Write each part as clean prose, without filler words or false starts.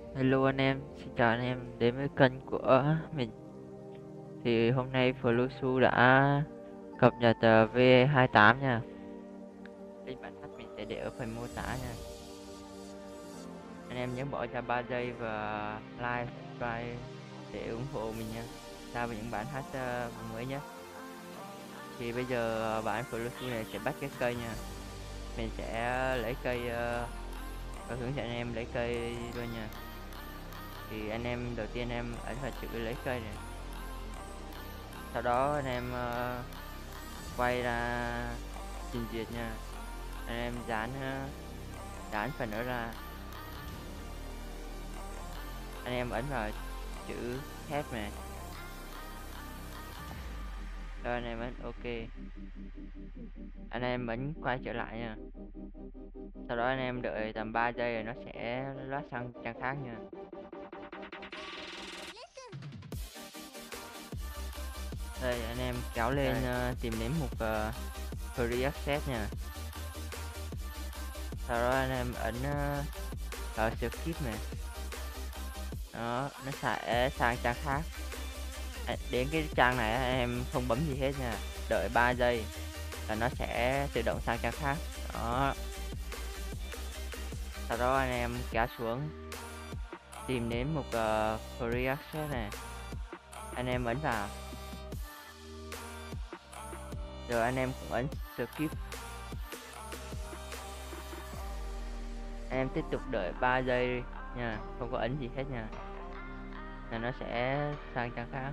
Hello anh em, xin chào anh em đến với kênh của mình. Thì hôm nay Flusu đã cập nhật V28 nha. Link bản sách mình sẽ để ở phần mô tả nha. Anh em nhớ bỏ ra 3 giây và like, subscribe để ủng hộ mình nha. Ra với những bản hát mới nhất. Thì bây giờ bản Flusu này sẽ bắt cái cây nha. Mình sẽ lấy cây và hướng dẫn anh em lấy cây luôn nha. Thì anh em đầu tiên em ấn vào chữ lấy cây này. Sau đó anh em quay ra trình duyệt nha. Anh em dán phần đó ra. Anh em ấn vào chữ thép này. Rồi anh em ấn ok. Anh em ấn quay trở lại nha. Sau đó anh em đợi tầm 3 giây rồi nó sẽ loát sang trang khác nha. Đây anh em kéo lên tìm đến mục Free Access nha. Sau đó anh em ấn vào Skip này. Đó, nó sẽ sang trang khác. Đến cái trang này anh em không bấm gì hết nha, đợi 3 giây là nó sẽ tự động sang trang khác. Đó, sau đó anh em kéo xuống tìm đến mục Free Access này, anh em ấn vào rồi anh em cũng ấn Skip. Anh em tiếp tục đợi 3 giây nha, không có ấn gì hết nha, là nó sẽ sang trang khác.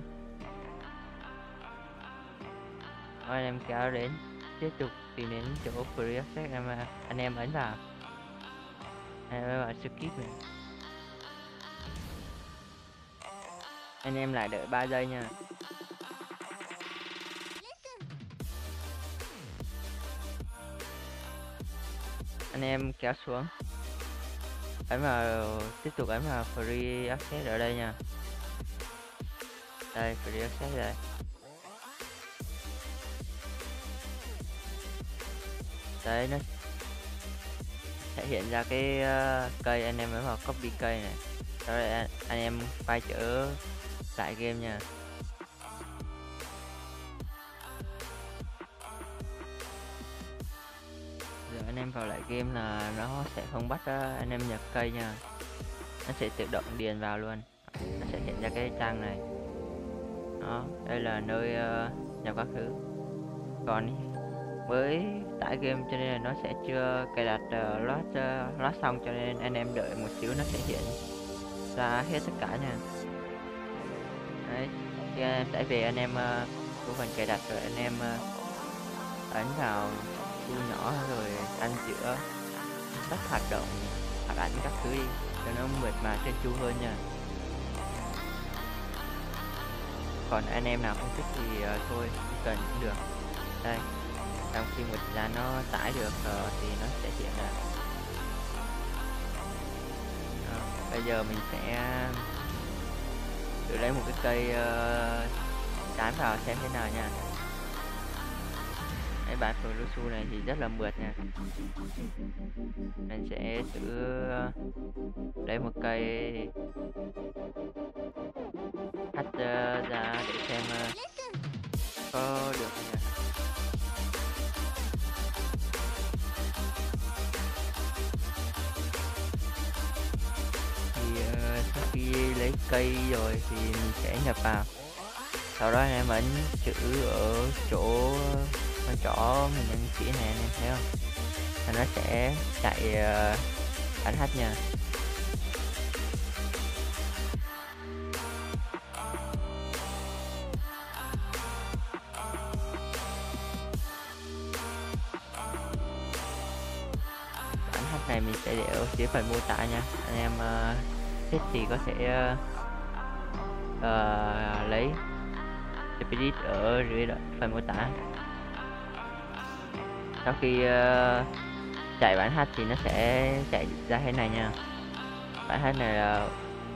Đó, anh em kéo đến tiếp tục tìm đến chỗ Free Access, anh em ấn vào, anh em vào Skip này. Anh em lại đợi 3 giây nha. Anh em kéo xuống, ấn vào, tiếp tục ấn vào Free Access ở đây nha. Đây, Free Access đây. Đấy, nó sẽ hiện ra cái cây, anh em ấn vào copy cây này. Sau đây anh em quay trở lại game nha. Giờ anh em vào lại game là nó sẽ không bắt anh em nhập cây nha, nó sẽ tự động điền vào luôn. Nó sẽ hiện ra cái trang này. Đó, đây là nơi nhập các thứ. Còn với tải game cho nên là nó sẽ chưa cài đặt load xong, cho nên anh em đợi một xíu nó sẽ hiện ra hết tất cả nha. Đấy, khi anh em tải về anh em có phần cài đặt rồi anh em ấn vào thu nhỏ rồi ăn chữa tắt hoạt ảnh các thứ đi cho nó mượt mà trơn tru hơn nha. Còn anh em nào không thích thì thôi không cần cũng được. Đây, trong khi một thời gian nó tải được thì nó sẽ hiện ra. Đó, bây giờ mình sẽ thử lấy một cái cây dán vào xem thế nào nha. Cái bản Flusu này thì rất là mượt nha. Mình sẽ thử lấy một cây hắt ra để xem có được nha. Thì sau khi lấy cây rồi thì mình sẽ nhập vào. Sau đó anh em ấn chữ ở chỗ con chỏ mình ấn chỉ này, anh em thấy không? Và nó sẽ chạy bản hát nha. Bản hát này mình sẽ để ở phía phần mô tả nha. Anh em thích thì có thể lấy Spirit ở dưới phần mô tả. Sau khi chạy bản hát thì nó sẽ chạy ra thế này nha. Bản hát này là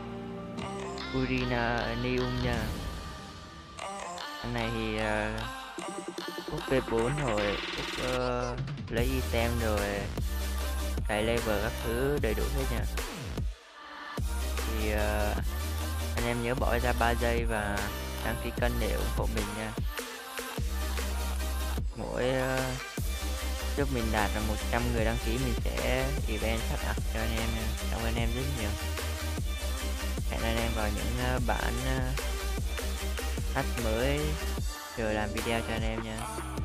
Uranium nha. Anh này thì úp P4 rồi úp lấy item rồi cày level các thứ đầy đủ hết nha. Thì em nhớ bỏ ra 3 giây và đăng ký kênh để ủng hộ mình nha. Mỗi lúc mình đạt là 100 người đăng ký mình sẽ event phát ạc cho anh em nha. Cảm ơn anh em rất nhiều. Hẹn anh em vào những bản hack mới rồi làm video cho anh em nha.